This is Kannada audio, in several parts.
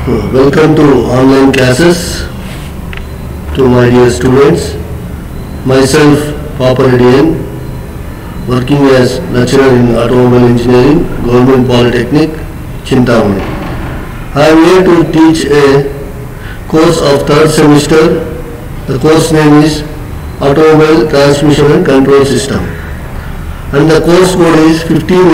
Welcome to online classes to my dear students. Myself, Papa Redian, working as lecturer in automobile engineering, Government Polytechnic, Chintamani. I am here to teach a course of third semester. The course name is Automobile Transmission and Control System, and the course code is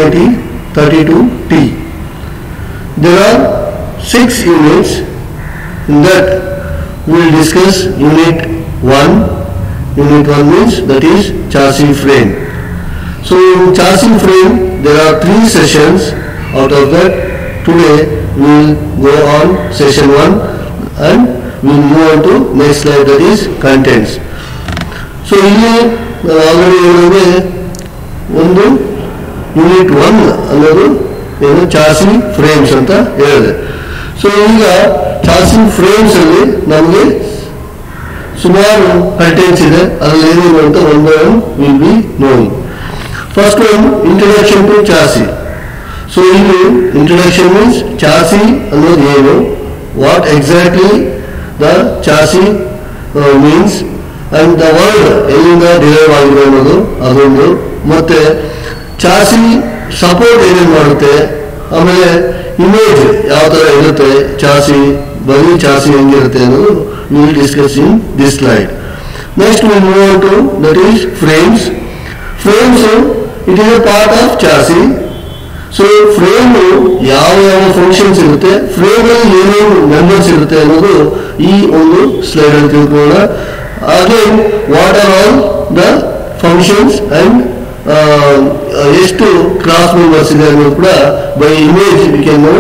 158032T. There are 6 units. In that we will discuss unit 1. Unit 1 means that is chassis frame. So in chassis frame there are 3 sessions. Out of that today we will go on session 1 and we will move on to next slide, that is contents. So here already ಒಂದು ಯೂನಿಟ್ 1 ಅನ್ನೋದು ಏನು ಚಾಸಿ ಫ್ರೇಮ್ಸ್ ಅಂತ ಹೇಳಿದೆ. ಸೊ ಈಗ ಚಾಸಿ ಫ್ರೇಮ್ಸ್ ಅಲ್ಲಿ ನಮಗೆ ಸುಮಾರು ಕಂಟೆಂಟ್ಸ್ ಇದೆ, ಅದರಲ್ಲಿ ಏನೇನು ಅಂತ ಒಂದು will be knowing. First one introduction to chassis. So ಇಲ್ಲಿ ಇಂಟ್ರೊಡಕ್ಷನ್ ಮೀನ್ಸ್ ಚಾಸಿ ಅನ್ನೋದು ಏನು, what exactly the chassis means and the word ಎಲ್ಲಿಂದ ಡಿರೈವ್ ಆಗಿದೆ ಅನ್ನೋದು ಅದೊಂದು, ಮತ್ತೆ ಚಾಸಿ ಸಪೋರ್ಟ್ ಏನೇನು ಮಾಡುತ್ತೆ, ಆಮೇಲೆ ಇಮೇಜ್ ಯಾವ ಥರ ಇರುತ್ತೆ, ಚಾಸಿ ಬರೀ ಚಾಸಿ ಹೆಂಗಿರುತ್ತೆ ಅನ್ನೋದು will discuss in this slide. Next will move on to that is frames. Frames it is a part of chassis. So frame ಯಾವ ಯಾವ ಫಂಕ್ಷನ್ಸ್ ಇರುತ್ತೆ, ಫ್ರೇಮ್ ಅಲ್ಲಿ ಏನೇನು ಮೆಂಬರ್ಸ್ ಇರುತ್ತೆ ಅನ್ನೋದು ಈ ಒಂದು ಸ್ಲೈಡ್ ಅಲ್ಲಿ ತಿಳ್ಕೊಳ್ಳೋಣ. Again what are all the functions and ಎಷ್ಟು ಕ್ಲಾಸ್ ಮೆಂಬರ್ಸ್ ಇದೆ ಅನ್ನೋದು ಕೂಡ by image we can know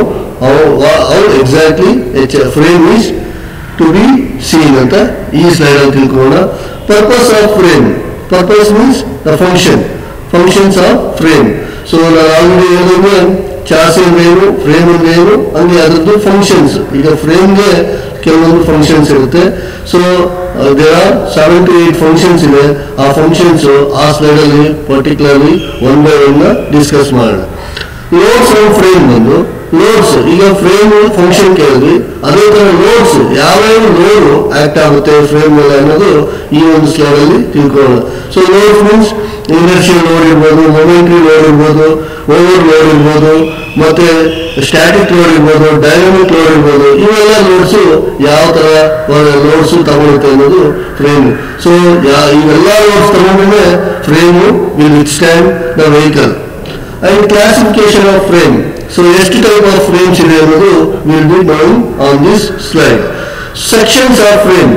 how exactly frame is to be seen ಅಂತ ಈ ಸ್ಲೈಡ್ ಅಲ್ಲಿ ತಿಳ್ಕೊಳ್ಳೋಣ. Purpose of frame. Purpose means the functions of frame. So ನಾನು ಆಲ್ರೆಡಿ ಹೇಳಿದ್ರೆ ಚಾಸಿ ಅಂದ್ರೆ ಏನು, ಫ್ರೇಮ್ ಅಂದ್ರೆ ಏನು, ಹಂಗೆ ಅದರದ್ದು ಫಂಕ್ಷನ್ಸ್. ಈಗ ಫ್ರೇಮ್ಗೆ ಕೆಲವೊಂದು ಫಂಕ್ಷನ್ಸ್ ಇರುತ್ತೆ. So there are 7 to 8 functions ಇದೆ. ಆ ಫಂಕ್ಷನ್ಸ್ ಆ ಸ್ಲೈಡ್ ಅಲ್ಲಿ ಪರ್ಟಿಕ್ಯುಲರ್ಲಿ 1 by 1 ಡಿಸ್ಕಸ್ ಮಾಡೋಣ. ಲೋಡ್ಸ್ ಆಫ್ ಫ್ರೇಮ್ ಬಂದು ಲೋಡ್ಸ್, ಈಗ ಫ್ರೇಮ್ ಫಂಕ್ಷನ್ ಕೇಳಿದ್ವಿ, ಅದೇ ತರ ಲೋಡ್ಸ್ ಯಾವ್ಯಾವ ಲೋಡ್ ಆಕ್ಟ್ ಆಗುತ್ತೆ ಫ್ರೇಮ್ ಮೇಲೆ ಅನ್ನೋದು ಈ ಒಂದು ಸ್ಲೈಡ್ ಅಲ್ಲಿ ತಿಳ್ಕೊಳ್ಳೋಣ. So loads means inertial load ಇರ್ಬೋದು, ಮೊಮೆಂಟರಿ ಲೋಡ್ ಇರ್ಬೋದು, ಓವರ್ ಲೋಡ್ ಇರ್ಬೋದು, ಮತ್ತೆ ಸ್ಟ್ಯಾಟಿಕ್ ಲೋಡ್ ಇರ್ಬೋದು, ಡೈನಾಮಿಕ್ ಲೋಡ್ ಇರ್ಬೋದು. ಇವೆಲ್ಲ ಲೋಡ್ಸ್ ಯಾವ ತರ ಲೋಡ್ಸ್ ತಗೊಳುತ್ತೆ ಅನ್ನೋದು ಫ್ರೇಮ್. ಸೊ ಇವೆಲ್ಲ ಲೋಡ್ಸ್ ತಗೊಂಡ್ರೆ frame will withstand the vehicle. And classification of frame. So ಎಷ್ಟು ಟೈಪ್ ಆಫ್ ಫ್ರೇಮ್ಸ್ ಇದೆ ಅನ್ನೋದು will be knowing on this slide. Sections of frame.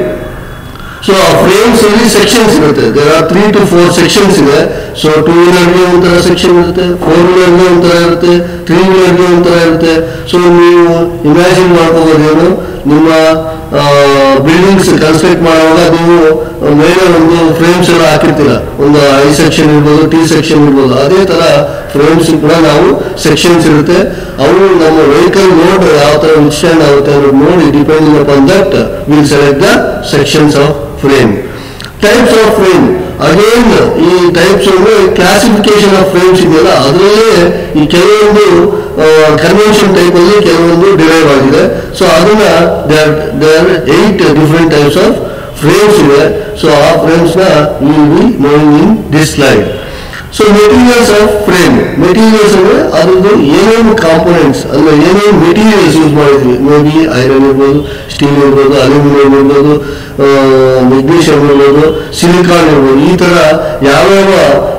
So ಆ ಫ್ರೇಮ್ಸ್ ಅಲ್ಲಿ ಸೆಕ್ಷನ್ಸ್ ಇರುತ್ತೆ. ದೇರ್ ಆರ್ 3 to 4 ಸೆಕ್ಷನ್ಸ್ ಇದೆ. ಸೊ 2 wheelerಗೆ ಒಂಥರ ಸೆಕ್ಷನ್ ಇರುತ್ತೆ, 4 wheelerಗೆ ಒಂಥರ ಇರುತ್ತೆ, 3 wheelerಗೆ ಒಂಥರ ಇರುತ್ತೆ. ಸೊ ನೀವು ಇಮ್ಯಾಜಿನ್ ಮಾಡ್ಕೋಬೋದೇನು, ನಿಮ್ಮ ಬಿಲ್ಡಿಂಗ್ಸ್ ಕನ್ಸ್ಟ್ರಕ್ಟ್ ಮಾಡುವಾಗ ನೀವು ಮೇಲೆ ಒಂದು ಫ್ರೇಮ್ಸ್ ಎಲ್ಲ ಹಾಕಿರ್ತೀರ, ಒಂದು ಐ ಸೆಕ್ಷನ್ ಇರ್ಬೋದು, ಟಿ ಸೆಕ್ಷನ್ ಇರ್ಬೋದು. ಅದೇ ತರ ಫ್ರೇಮ್ಸ್ ಕೂಡ ನಾವು ಸೆಕ್ಷನ್ಸ್ ಇರುತ್ತೆ. ಅವು ನಮ್ಮ ವೆಹಿಕಲ್ ಲೋಡ್ ಯಾವ ತರ ವಿಥ್ಸ್ಟ್ಯಾಂಡ್ ಆಗುತ್ತೆ ಅನ್ನೋದು ನೋಡಿ depending upon that will select the sections of frame. Types of frame. Again ಈ ಟೈಪ್ಸ್ ಅಂದ್ರೆ ಕ್ಲಾಸಿಫಿಕೇಶನ್ ಆಫ್ ಫ್ರೇಮ್ಸ್ ಇದೆಯಲ್ಲ, ಅದರಲ್ಲೇ ಈ ಕೆಲವೊಂದು ಕನ್ವೆನ್ಷನ್ ಟೈಪ್ ಅಲ್ಲಿ ಕೆಲವೊಂದು ಡಿರೈವ್ ಆಗಿದೆ. ಸೊ ಅದನ್ನ there 8 different types of frames ಇದೆ. ಸೊ ಆ ಫ್ರೇಮ್ಸ್ ನ will be knowing in this slide. So materials of frame. Materials ಅಂದ್ರೆ ಅದ್ರದ್ದು ಏನೇನು ಕಾಂಪೋನೆಂಟ್ಸ್ ಅಂದ್ರೆ ಏನೇನು ಮೆಟೀರಿಯಲ್ಸ್ ಯೂಸ್ ಮಾಡಿದ್ವಿ, ಮೇ ಬಿ ಐರನ್ ಇರ್ಬೋದು, ಸ್ಟೀಲ್ ಇರ್ಬೋದು, ಅಲ್ಯೂಮಿನಿಯಂ ಇರ್ಬೋದು, ಮೆಗ್ನೀಷಿಯಂ ಇರ್ಬೋದು, ಸಿಲಿಕಾನ್ ಇರ್ಬೋದು. ಈ ತರ ಯಾವ್ಯಾವ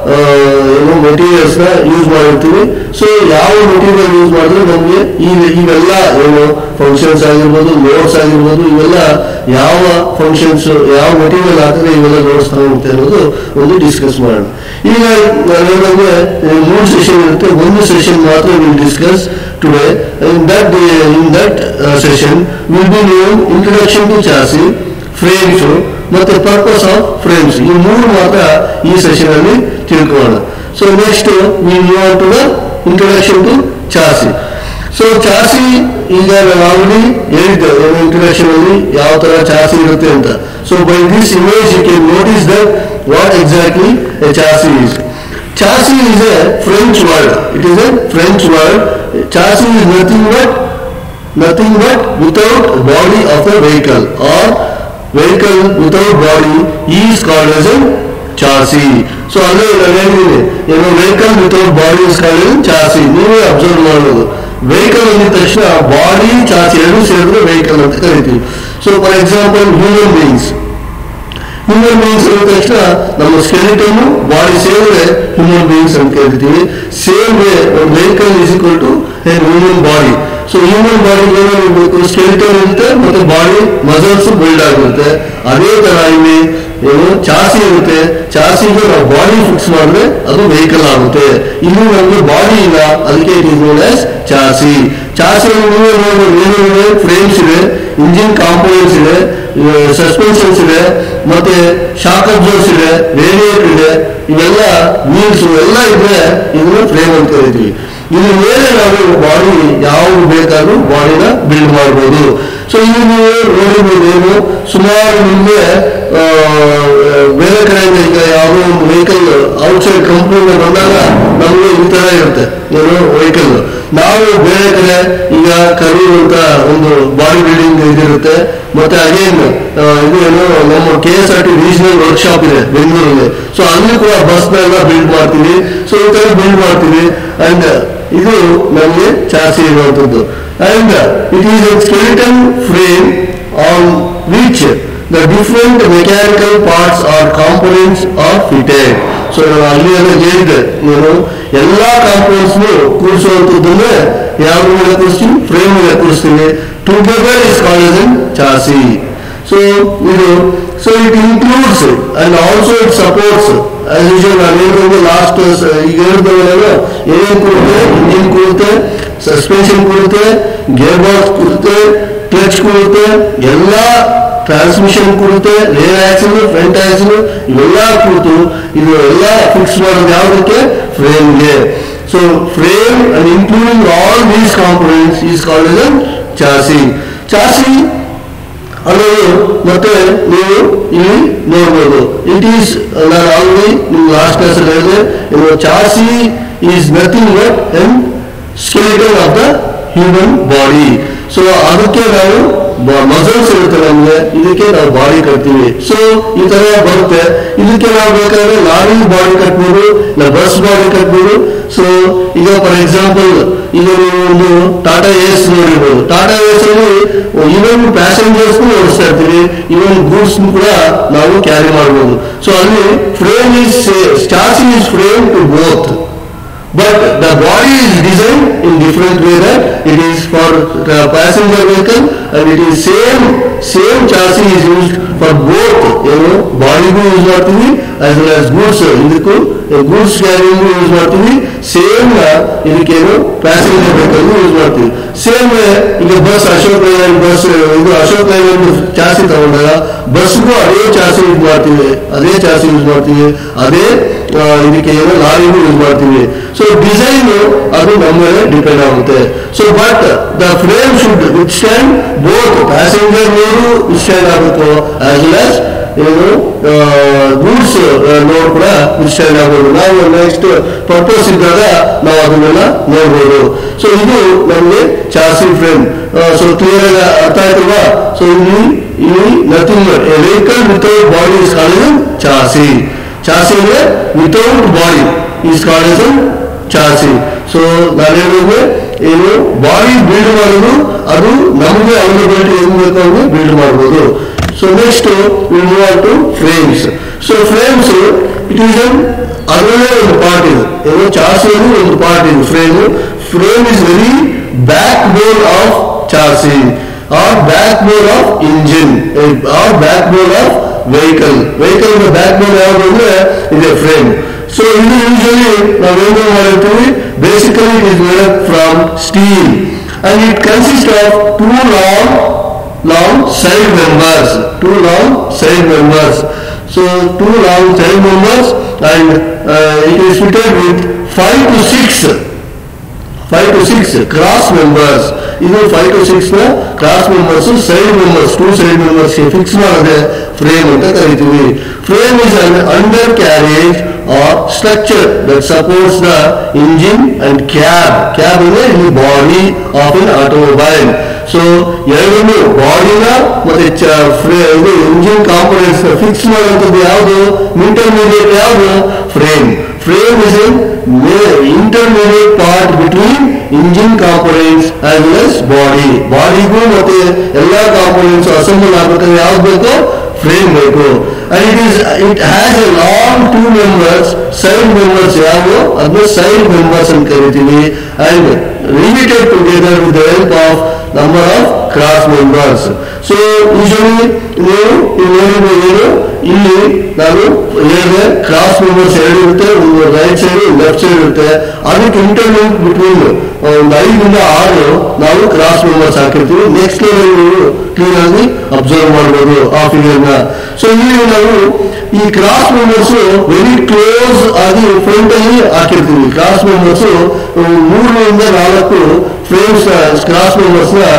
ಏನು ಮೆಟೀರಿಯಲ್ಸ್ ನ ಯೂಸ್ ಮಾಡಿರ್ತೀವಿ. ಸೊ ಯಾವ ಮೆಟೀರಿಯಲ್ ಯೂಸ್ ಮಾಡಿದ್ರೆ ನಮಗೆ ಇವೆಲ್ಲ ಏನು ಫಂಕ್ಷನ್ಸ್ ಆಗಿರ್ಬೋದು, ಲೋಡ್ಸ್ ಆಗಿರ್ಬೋದು, ಇವೆಲ್ಲ ಯಾವ ಫಂಕ್ಷನ್ಸ್ ಯಾವ ಮೆಟೀರಿಯಲ್ ಹಾಕಿದ್ರೆ ಇವೆಲ್ಲ ಲೋಡ್ಸ್ ತಗೊಳುತ್ತೆ ಅನ್ನೋದು ಒಂದು ಡಿಸ್ಕಸ್ ಮಾಡೋಣ. ಈಗ ಹೇಳಿದ್ರೆ 3 ಸೆಷನ್ ಇರುತ್ತೆ. ಒಂದು ಸೆಷನ್ ಮಾತ್ರ will discuss today. In that session will be knowing introduction to chassis, frames ಮತ್ತೆ ಪರ್ಪಸ್ ಆಫ್ ಫ್ರೇಮ್ಸ್. ಈ 3 ಮಾತ್ರ ಈ ಸೆಷನ್ ಅಲ್ಲಿ ತಿಳ್ಕೊಳ್ಳೋಣ. So next will move on to the introduction to chassis. So chassis ಈಗ ನಾನು ಆಲ್ರೆಡಿ ಹೇಳಿದ್ದೆ ಇಂಟ್ರೊಡಕ್ಷನ್ ಅಲ್ಲಿ ಯಾವ ತರ ಚಾಸಿ ಇರುತ್ತೆ ಅಂತ. So by this image you can notice that what exactly a chassis is. Chassis is a French word. It is a French word. Chassis is nothing but nothing but without body of the vehicle, or vehicle without body is called as a chassis. So ಅಂದ್ರೆ ಏನು vehicle without body is called as chassis. ನೀವೇ ಅಬ್ಸರ್ವ್ ಮಾಡೋದು, ವೆಹಿಕಲ್ ಅಂದಿದ ತಕ್ಷಣ ಬಾಡಿ ಚಾಸಿ ಎರಡು ಸೇರಿದ್ರೆ ವೆಹಿಕಲ್ ಅಂತ ಕರಿತೀವಿ. So for example human beings ಅಂದ ತಕ್ಷಣ ನಮ್ಮ ಸ್ಕೆಲಿಟನ್ ಬಾಡಿ ಸೇರಿದ್ರೆ ಹ್ಯೂಮನ್ ಬೀಯಿಂಗ್ಸ್ ಅಂತ ಕರಿತೀವಿ. Same way vehicle is equal to human body. So human body ಏನಿರಬೇಕು, ಸ್ಕೆಲಿಟನ್ ಇರುತ್ತೆ ಮತ್ತೆ ಬಾಡಿ ಮಸಲ್ಸ್ ಬಿಲ್ಡ್ ಆಗಿರುತ್ತೆ. ಅದೇ ತರ ಇಲ್ಲಿ ಏನು ಚಾಸಿ ಇರುತ್ತೆ, ಚಾಸಿಗೆ ನಾವು ಬಾಡಿ ಫಿಕ್ಸ್ ಮಾಡಿದ್ರೆ ಅದು ವೆಹಿಕಲ್ ಆಗುತ್ತೆ. ಇಲ್ಲಿ ನಮಗೆ ಬಾಡಿ ಇಲ್ಲ, ಅದಕ್ಕೆ it is known as chassis. ಚಾಸಿಯಲ್ಲಿ ನೀವೇ ನೋಡಬಹುದು ಏನೇನಿದೆ, ಫ್ರೇಮ್ಸ್ ಇದೆ, ಇಂಜಿನ್ ಕಾಂಪೋನೆಂಟ್ಸ್ ಇದೆ, ಸಸ್ಪೆನ್ಷನ್ಸ್ ಇದೆ, ಮತ್ತೆ ಶಾಕ್ ಅಬ್ಸರ್ವರ್ಸ್ ಇದೆ, ರೇಡಿಯೇಟರ್ ಇದೆ, ಇವೆಲ್ಲ ವೀಲ್ಸ್ ಎಲ್ಲ ಇದ್ರೆ ಇದನ್ನು ಫ್ರೇಮ್ ಅಂತ ಕರಿತೀವಿ. ಇದ್ರ ಮೇಲೆ ನಾವು ಬಾಡಿ ಯಾವುದು ಬೇಕಾದ್ರೂ ಬಾಡಿನ ಬಿಲ್ಡ್ ಮಾಡ್ಬೋದು. ಸೊ ಇಲ್ಲಿ ನೀವು ನೋಡಿರ್ಬೋದು, ಏನು ಸುಮಾರು ನಿಮಗೆ ಬೇರೆ ಕಡೆಯಿಂದ ಈಗ ಯಾವುದೋ ಒಂದು ವೆಹಿಕಲ್ ಔಟ್ಸೈಡ್ ಕಂಪ್ನಿಯಿಂದ ಬಂದಾಗ ನಮಗೆ ಈ ತರ ಇರುತ್ತೆ ಏನು ವೆಹಿಕಲ್. ನಾವು ಬೇರೆ ಕಡೆ ಈಗ ಕರೂರ್ ಅಂತ ಒಂದು ಬಾಡಿ ಬಿಲ್ಡಿಂಗ್ ಇದಿರುತ್ತೆ, ಮತ್ತೆ ಅಗೇನ್ ಇದು ಏನು ನಮ್ಮ KSRT ರೀಜನಲ್ ವರ್ಕ್ಶಾಪ್ ಇದೆ ಬೆಂಗಳೂರಲ್ಲಿ. ಸೊ ಅಲ್ಲಿ ಕೂಡ ಬಸ್ನೆಲ್ಲ ಬಿಲ್ಡ್ ಮಾಡ್ತೀವಿ. ಸೊ ಈ ತರ ಬಿಲ್ಡ್ ಮಾಡ್ತೀವಿ. ಅಂಡ್ ಇದು ನಮಗೆ ಚಾಸಿ ಇರುವಂತದ್ದು. And it is a skeleton frame on which the different mechanical parts or components are fitted. So ನಾನು ಅಲ್ಲಿ ಹೇಳಿದೆ, ಏನು ಎಲ್ಲಾ ಕಾಂಪೋನೆಂಟ್ಸ್ ಕೂರಿಸುವಂತದ್ದನ್ನೇ ಯಾವ ಮೇಲೆ ಕೂರಿಸ್ತೀವಿ, ಫ್ರೇಮ್ ಮೇಲೆ ಕೂರಿಸ್ತೀವಿ. Together is called as chassis. So ಇದು so it includes and also it supports as usual. ನಾನು ಹೇಳಿದ್ರೆ ಲಾಸ್ಟ್ ಈಗ ಹೇಳಿದವರೆಲ್ಲ ಏನೇನು ಕೊಡುತ್ತೆ, ಇಂಜಿನ್ ಕೊಡುತ್ತೆ, ಸಸ್ಪೆನ್ಷನ್ ಕೊಡುತ್ತೆ, ಗೇರ್ ಬಾಕ್ಸ್ ಕೊಡುತ್ತೆ, ಕ್ಲಚ್ ಕೊಡುತ್ತೆ, ಎಲ್ಲ ಟ್ರಾನ್ಸ್ಮಿಷನ್ ಕೊಡುತ್ತೆ, ರೇರ್ ಆಕ್ಸಿಲ್, ಫ್ರಂಟ್ ಆಕ್ಸಿಲ್, ಇವೆಲ್ಲ ಕೊಡ್ತು. ಇದು ಎಲ್ಲ ಫಿಕ್ಸ್ ಮಾಡೋದು ಯಾವುದಕ್ಕೆ, ಫ್ರೇಮ್ಗೆ. So frame and including all these components is called as chassis. Chassis ಅನ್ನೋದು ಮತ್ತೆ ನೀವು ಇಲ್ಲಿ ನೋಡ್ಬೋದು, ಇಟ್ ಈಸ್, ನಾನು ಆಲ್ರೆಡಿ ನಿಮ್ಗೆ ಲಾಸ್ಟ್ ಕ್ಲಾಸ್ ಅಲ್ಲಿ ಹೇಳಿದೆ, chassis is nothing but an skeleton of the human body. So ಅದಕ್ಕೆ ನಾವು ಮಸಲ್ಸ್ ಇರುತ್ತೆ ನಮ್ಗೆ, ಇದಕ್ಕೆ ನಾವು ಬಾಡಿ ಕಟ್ತೀವಿ. ಸೊ ಈ ತರ ಬರುತ್ತೆ. ಇದಕ್ಕೆ ನಾವು ಬೇಕಾದ್ರೆ ಲಾರಿ ಬಾಡಿ ಕಟ್ಬೋದು, ಇಲ್ಲ ಬಸ್ ಬಾಡಿ ಕಟ್ಬೋದು. ಸೊ ಈಗ ಫಾರ್ ಎಕ್ಸಾಂಪಲ್ ಈಗ ನೀವು ಒಂದು ಟಾಟಾ ಏಸ್ ನೋಡಿರ್ಬೋದು. ಟಾಟಾ ಏಸ್ ಅಲ್ಲಿ ಇವನ್ ಪ್ಯಾಸೆಂಜರ್ಸ್ ಓಡಿಸ್ತಾ ಇರ್ತೀವಿ, ಇವನ್ ಗೂಡ್ಸ್ ಕೂಡ ನಾವು ಕ್ಯಾರಿ ಮಾಡ್ಬೋದು. ಸೊ ಅಲ್ಲಿ frame is chassis is frame to both, but the body is designed in different way, that it is for passenger vehicle and it is same chassis is used for both, body use ಮಾಡ್ತೀವಿ as well as goods. ಇದಕ್ಕೂ ಗೂಡ್ಸ್ ಕ್ಯಾರಿಂಗ್ ಯೂಸ್ ಮಾಡ್ತೀವಿ, ಸೇಮ್ ಇದಕ್ಕೇನು ಪ್ಯಾಸೆಂಜರ್ ವೆಹಿಕಲ್ ಯೂಸ್ ಮಾಡ್ತೀವಿ. ಸೇಮ್ ಈಗ ಬಸ್ ಅಶೋಕ್ ಲೈಲ್ಯಾಂಡ್ ಬಸ್, ಇದು ಅಶೋಕ್ ಲೈಲ್ಯಾಂಡ್ ಚಾಸಿ ತಗೊಂಡಾಗ ಬಸ್ಗೂ ಅದೇ ಚಾಸಿ ಯೂಸ್ ಮಾಡ್ತೀವಿ, ಅದೇ ಇದಕ್ಕೆ ಏನೋ ಲಾರಿಗೂ ಯೂಸ್ ಮಾಡ್ತೀವಿ. ಸೊ ಡಿಸೈನ್ ಅದು ನಮ್ಮ ಮೇಲೆ ಡಿಪೆಂಡ್ ಆಗುತ್ತೆ. So but the frame should withstand both passenger load withstand ಆಗುತ್ತೆ, ಆಸ್ ವೆಲ್ ಆಸ್ ಏನು ಗೂಡ್ಸ್ ಲೋಡ್ ಕೂಡ ವಿಥ್ಸ್ಟ್ಯಾಂಡ್ ಆಗ್ಬೋದು. ನಾವು ನೆಕ್ಸ್ಟ್ ಪರ್ಪಸ್ ಇದ್ದಾಗ ನಾವು ಅದನ್ನೆಲ್ಲ ನೋಡ್ಬೋದು. ಸೊ ಇದು ನಮಗೆ ಚಾಸಿ ಫ್ರೇಮ್. ಸೊ ಕ್ಲಿಯರ್ ಆಗಿ ಅರ್ಥ ಆಯ್ತಲ್ವಾ? ಸೊ ಇಲ್ಲಿ nothing but a vehicle without body is called as chassis. Chassis ಅಂದ್ರೆ without body is called as chassis. So ನಾನು ಹೇಳಿದ್ರೆ ಏನು ಬಾಡಿ ಬಿಲ್ಡ್ ಮಾಡೋದು ಅದು ನಮಗೆ ಅವೈಲಬಿಲಿಟಿ ಏನು ಬೇಕು ಅವ್ರಿಗೆ ಬಿಲ್ಡ್ ಮಾಡ್ಬೋದು. So next will move on to frames. So frames it is ಅದರಲ್ಲೇ ಒಂದು ಪಾರ್ಟ್ ಇದೆ, ಏನು ಚಾಸಿಯಲ್ಲಿ ಒಂದು ಪಾರ್ಟ್ ಇದೆ frame. Frame is very backbone of chassis or backbone of engine or backbone of vehicle. Backbone ಯಾವುದು ಅಂದ್ರೆ ಇದೆ ಫ್ರೇಮ್. ಸೊ ಇದು ಯೂಶಲಿ ನಾವೇನು ಮಾಡಿರ್ತೀವಿ, basically it is made from steel and it consist of two long side members. So two long side members and it is fitted with 5 to 6 cross members. ಇದು 5 to 6 ನ cross members, side members, 2 side members fix ಮಾಡಿದ್ರೆ ಫ್ರೇಮ್ ಅಂತ ಕರಿತೀವಿ. Frame is an undercarriage or structure that supports the engine and cab. Cab is the body of an automobile. So ಎರಡನ್ನು ಬಾಡಿನ ಮತ್ತೆ ಇಂಜಿನ್ ಕಾಂಪೋನೆಂಟ್ಸ್ ಫಿಕ್ಸ್ ಮಾಡುವಂಥದ್ದು ಯಾವುದು, ಇಂಟರ್ಮೀಡಿಯೇಟ್ ಯಾವುದು, frame. Frame is an intermediate part between engine components as well as body. ಬಾಡಿಗೂ ಮತ್ತೆ ಎಲ್ಲಾ ಕಾಂಪೋನೆಂಟ್ಸ್ ಅಸೆಂಬಲ್ ಆಗಬೇಕಾದ್ರೆ ಯಾವ್ದು ಬೇಕು, ಫ್ರೇಮ್ ಬೇಕು. And it has a long two members, side members ಯಾವುದು, ಅದನ್ನ ಸೈಡ್ ಮೆಂಬರ್ಸ್ ಅಂತ ಕರಿತೀವಿ. And riveted together with the help of number of cross members. So usually ನೀವು ಏನು ಇಲ್ಲಿ ನಾನು ಹೇಳಿದೆ, ಕ್ರಾಸ್ ಮೆಂಬರ್ಸ್ ಎರಡು ಇರುತ್ತೆ, ಒಂದು ರೈಟ್ ಸೈಡ್ ಲೆಫ್ಟ್ ಸೈಡ್ ಇರುತ್ತೆ. ಅದಕ್ಕೆ ಇಂಟರ್ಲಿಂಕ್ ಬಿಟ್ವೀನ್ ಒಂದು 5 ಇಂದ 6 ನಾವು ಕ್ರಾಸ್ ಮೆಂಬರ್ಸ್ ಹಾಕಿರ್ತೀವಿ. ನೆಕ್ಸ್ಟ್ ಲೆವೆಲ್ ನೀವು ಕ್ಲೀನ್ ಆಗಿ ಅಬ್ಸರ್ವ್ ಮಾಡ್ಬೋದು ಆ ಫಿಗರ್ ನ. ಸೊ ಇಲ್ಲಿ ನಾವು ಈ ಕ್ರಾಸ್ ಮೆಂಬರ್ಸ್ ವೆರಿ ಕ್ಲೋಸ್ ಆಗಿ ಫ್ರಂಟ್ ಅಲ್ಲಿ ಹಾಕಿರ್ತೀವಿ. ಕ್ರಾಸ್ ಮೆಂಬರ್ಸ್ 3 ಇಂದ 4 ಫ್ರೇಮ್ಸ್ ಕ್ರಾಸ್ ಮೆಂಬರ್ಸ್ ನ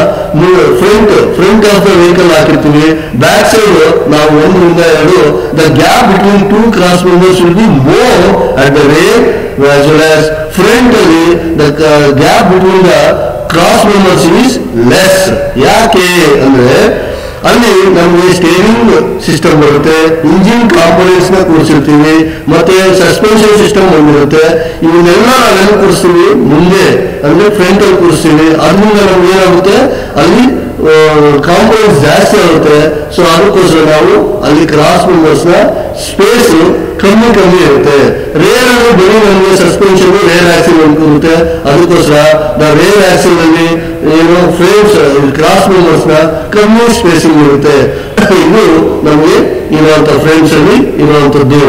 ಫ್ರಂಟ್ ಆಫ್ ದ ವೆಹಿಕಲ್ ಹಾಕಿರ್ತೀವಿ. ಬ್ಯಾಕ್ ಸೈಡ್ ನಾವು 1 ಇಂದ 2. The gap between 2 cross members will be more at the rear as well as front ಅಲ್ಲಿ the gap between the cross members is less. ಯಾಕೆ ಅಂದ್ರೆ ಅಲ್ಲಿ ನಮಗೆ ಸ್ಟೇರಿಂಗ್ ಸಿಸ್ಟಮ್ ಬರುತ್ತೆ, ಇಂಜಿನ್ ಕಾಂಪೋನೆಂಟ್ಸ್ ನ ಕೂರಿಸಿರ್ತೀವಿ, ಮತ್ತೆ ಸಸ್ಪೆನ್ಷನ್ ಸಿಸ್ಟಮ್ ಬಂದಿರುತ್ತೆ. ಇವನ್ನೆಲ್ಲ ನಾವೆಲ್ಲ ಕೂರಿಸ್ತೀವಿ ಮುಂದೆ, ಅಂದ್ರೆ ಫ್ರಂಟ್ ಅಲ್ಲಿ ಕೂರಿಸ್ತೀವಿ. ಅದರಿಂದ ನಮ್ಗೆ ಏನಾಗುತ್ತೆ, ಅಲ್ಲಿ ಕಾಂಪೋನೆಂಟ್ಸ್ ಜಾಸ್ತಿ ಆಗುತ್ತೆ. ಸೊ ಅದಕ್ಕೋಸ್ಕರ ನಾವು ಅಲ್ಲಿ ಕ್ರಾಸ್ ಮೆಂಬರ್ಸ್ ನ ಸ್ಪೇಸ್ ಕಮ್ಮಿ ಇರುತ್ತೆ. ರೇರ್ ಅಲ್ಲಿ ಬರೀ ನಮಗೆ ಸಸ್ಪೆನ್ಷನ್ ರೇರ್ ಆಕ್ಸಿಲ್ ಇರುತ್ತೆ. ಅದಕ್ಕೋಸ್ಕರ ನಾವು ರೇರ್ ಆಕ್ಸಿಲ್ ಅಲ್ಲಿ ಏನು ಫ್ರೇಮ್ಸ್ ಕ್ರಾಸ್ ಮೆಂಬರ್ಸ್ ನ ಕಮ್ಮಿ ಸ್ಪೇಸಿಂಗ್ ಇರುತ್ತೆ. ಇದು ನಮಗೆ ಇರುವಂತ ಫ್ರೇಮ್ಸ್ ಅಲ್ಲಿ ಇರುವಂತದ್ದು.